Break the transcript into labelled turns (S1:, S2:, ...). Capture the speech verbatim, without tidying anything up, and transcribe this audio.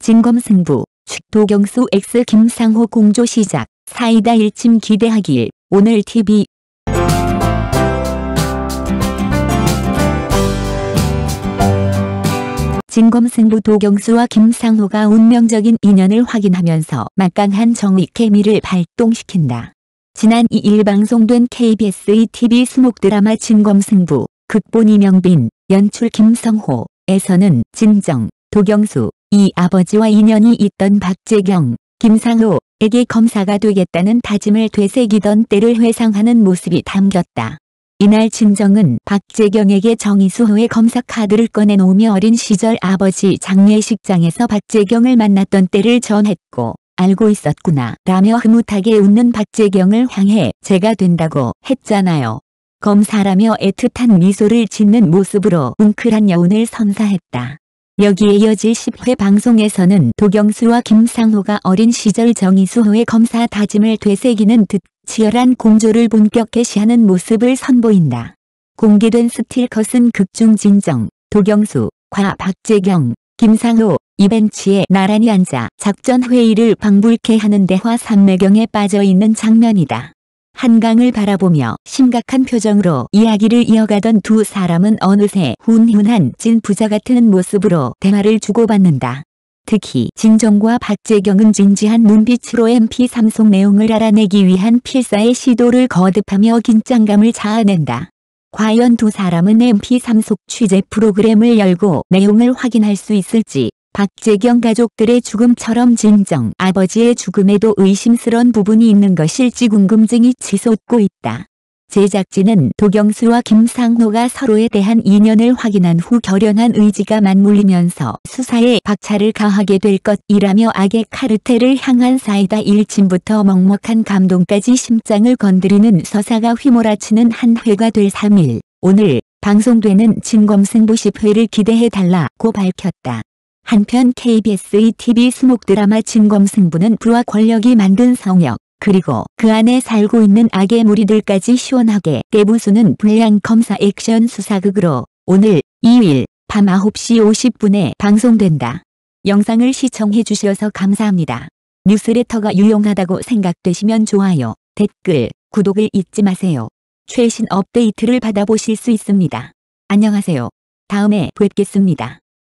S1: 진검승부, 도경수 X 김상호 공조 시작, 사이다 일침 기대하길, 오늘 티비. 진검승부 도경수와 김상호가 운명적인 인연을 확인하면서 막강한 정의 케미를 발동시킨다. 지난 이 일 방송된 케이비에스의 티비 수목 드라마 진검승부, 극본 이명빈, 연출 김성호에서는 진정, 도경수, 이 아버지와 인연이 있던 박재경, 김상호에게 검사가 되겠다는 다짐을 되새기던 때를 회상하는 모습이 담겼다. 이날 진정은 박재경에게 정의수호의 검사 카드를 꺼내놓으며 어린 시절 아버지 장례식장에서 박재경을 만났던 때를 전했고, 알고 있었구나 라며 흐뭇하게 웃는 박재경을 향해 제가 된다고 했잖아요. 검사라며 애틋한 미소를 짓는 모습으로 웅크란 여운을 선사했다. 여기에 이어질 십 회 방송에서는 도경수와 김상호가 어린 시절 정의수호의 검사 다짐을 되새기는 듯 치열한 공조를 본격 개시하는 모습을 선보인다. 공개된 스틸컷은 극중 진정, 도경수, 과 박재경, 김상호, 이 벤치에 나란히 앉아 작전 회의를 방불케 하는 대화 삼매경에 빠져있는 장면이다. 한강을 바라보며 심각한 표정으로 이야기를 이어가던 두 사람은 어느새 훈훈한 찐 부자 같은 모습으로 대화를 주고받는다. 특히 진정과 박재경은 진지한 눈빛으로 엠피삼 속 내용을 알아내기 위한 필사의 시도를 거듭하며 긴장감을 자아낸다. 과연 두 사람은 엠피삼 속 취재 프로그램을 열고 내용을 확인할 수 있을지, 박재경 가족들의 죽음처럼 진정 아버지의 죽음에도 의심스러운 부분이 있는 것일지 궁금증이 치솟고 있다. 제작진은 도경수와 김상호가 서로에 대한 인연을 확인한 후 결연한 의지가 맞물리면서 수사에 박차를 가하게 될 것이라며 악의 카르텔을 향한 사이다 일침부터 먹먹한 감동까지 심장을 건드리는 서사가 휘몰아치는 한 회가 될 삼 일, 오늘 방송되는 진검승부 십 회를 기대해달라고 밝혔다. 한편 케이비에스의 티비 수목 드라마 진검승부는 부와 권력이 만든 성역, 그리고 그 안에 살고 있는 악의 무리들까지 시원하게 깨부수는 불량 검사 액션 수사극으로 오늘 이 일 밤 아홉 시 오십 분에 방송된다. 영상을 시청해 주셔서 감사합니다. 뉴스레터가 유용하다고 생각되시면 좋아요, 댓글, 구독을 잊지 마세요. 최신 업데이트를 받아보실 수 있습니다. 안녕하세요. 다음에 뵙겠습니다.